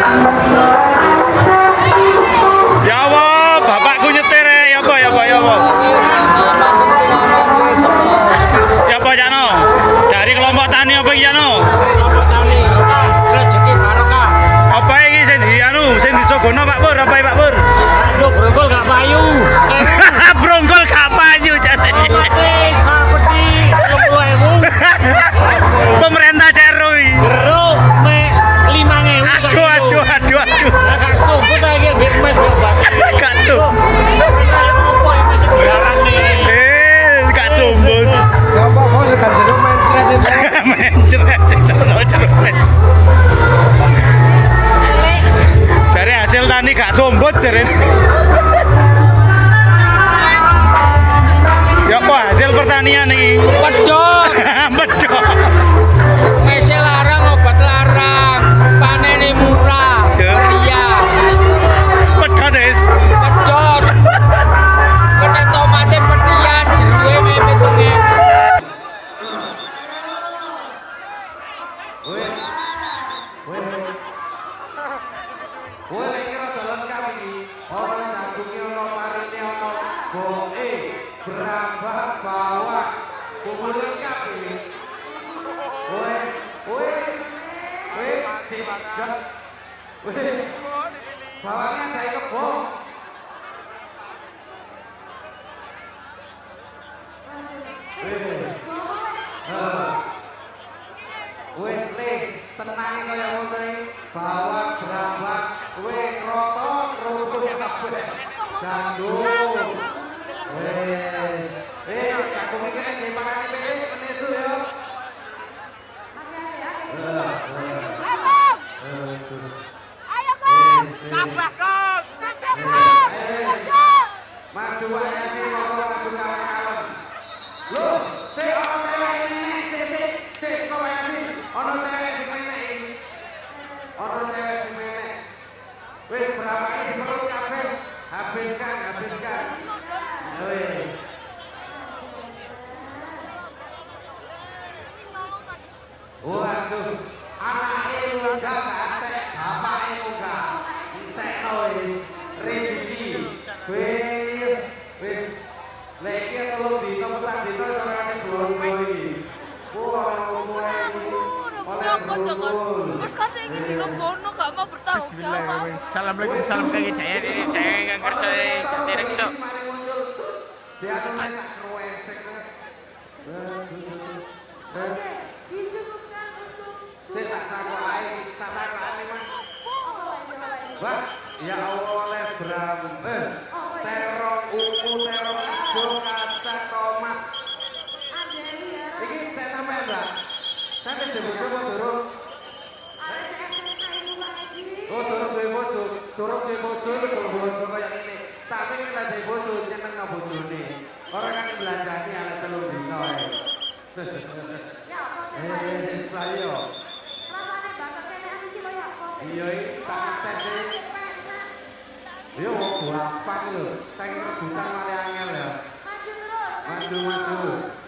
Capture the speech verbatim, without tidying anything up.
Ya Allah, bapakku nyetir ya apa ya apa ya apa. Ya apa Jano? Dari kelompok tani apa iki Jano? Kelompok tani. Rezeki barokah. Apa iki sing di anu, sing disogono Pak Pur, apa Pak Pur? Aduh, brongkol gak payu. Brongkol gak payu jane. Pemerintah cerui. Jeruk me lima ribu. Aduh aduh aduh aduh. Agak sumput lagi biar mes obat. Gak tuh. Apa yang masih dilarang nih? Eh, gak sumbut. Ya apa kok segan jeruk mencret itu. Mencret terus jeruk. Dari hasil tani gak sumbut jare. Ya apa hasil pertanian nih? Pedot. Pedot. Mesnya larang, obat larang, panen murah, meriah. Pedot es. Pedot. Kena tomatnya petian, jeruwe mepet bengi. Wes. Wes. Kowe lek kira dalan kami ora jagunge ana marine ana boke, brambang bawang, kumpule kabeh. Wes, wes. Wes, tidak. Wes. Bawangnya ada kebo. Wes le, tenange kaya ngono iki. Bawang brambang, kowe roto rumput kabeh. Janggung. Wes. Eh, janggung iki nek dipakane pilih menesu ya. Ayo Kong, kabah Kong, Maju aja sih, monggo maju kalem-kalem. Loh, sik ana cewek nenek, sik sik sik kok aja sih. Ana cewek sing nenek iki. Ana cewek sing nenek. Wis berapa ini perut kabeh? Habiskan, habiskan. Ya wis. Waduh, anake munggah gak entek, bapake munggah. Entekno wis rezeki. Wis wis lek iki telung dino petang dino sarane blonjo iki. Wah, kowe iki oleh brongkol. Terus kan ini dino bono gak mau bertanggung jawab. Assalamualaikum, salam kaki saya ini saya nggak ngerti jadi gitu. Dia tuh masak kruesek. Saya tak takut air, tak takut air mas. Mbak, ya Allah oleh bram, eh, terong ungu, terong hijau, kacang, tomat. Ini teh sampai mbak. Saya teh jemput-jemput turun. Oh turun dari bojo, turun dari bojo itu bojo kayak ini. Tapi kan ada bojo nyeneng no bojo nih. Orang kan belanjanya ada telur dino. Eh, saya. Iya, tak tes sih. Iya, mau gampang loh. Saya rebutan malah angel ya. Maju, maju.